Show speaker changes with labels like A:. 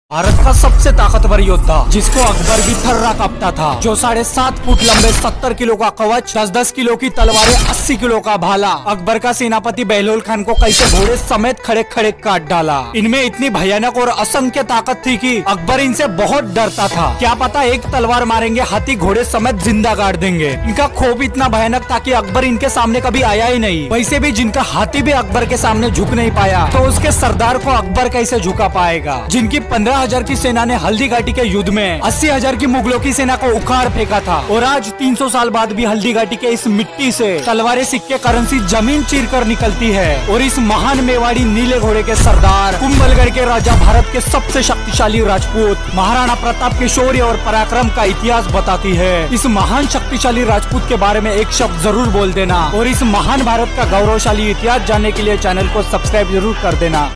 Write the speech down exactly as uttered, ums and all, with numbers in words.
A: भारत का सबसे ताकतवर योद्धा जिसको अकबर भी थर्रा कांपता था, जो साढ़े सात फुट लंबे सत्तर किलो का कवच, दस दस किलो की तलवारें, अस्सी किलो का भाला, अकबर का सेनापति बहलोल खान को कैसे घोड़े समेत खड़े खड़े काट डाला। इनमें इतनी भयानक और असंख्य ताकत थी कि अकबर इनसे बहुत डरता था। क्या पता एक तलवार मारेंगे हाथी घोड़े समेत जिंदा गाड़ देंगे। इनका खोप इतना भयानक था कि अकबर इनके सामने कभी आया ही नहीं। वैसे भी जिनका हाथी भी अकबर के सामने झुक नहीं पाया, तो उसके सरदार को अकबर कैसे झुका पाएगा। जिनकी पंद्रह हजार की सेना ने हल्दी घाटी के युद्ध में अस्सी हजार की मुगलों की सेना को उखाड़ फेंका था, और आज तीन सौ साल बाद भी हल्दी घाटी के इस मिट्टी से तलवारें, सिक्के, करेंसी जमीन चीर कर निकलती है। और इस महान मेवाड़ी नीले घोड़े के सरदार, कुंभलगढ़ के राजा, भारत के सबसे शक्तिशाली राजपूत महाराणा प्रताप के शौर्य और पराक्रम का इतिहास बताती है। इस महान शक्तिशाली राजपूत के बारे में एक शब्द जरूर बोल देना, और इस महान भारत का गौरवशाली इतिहास जानने के लिए चैनल को सब्सक्राइब जरूर कर देना।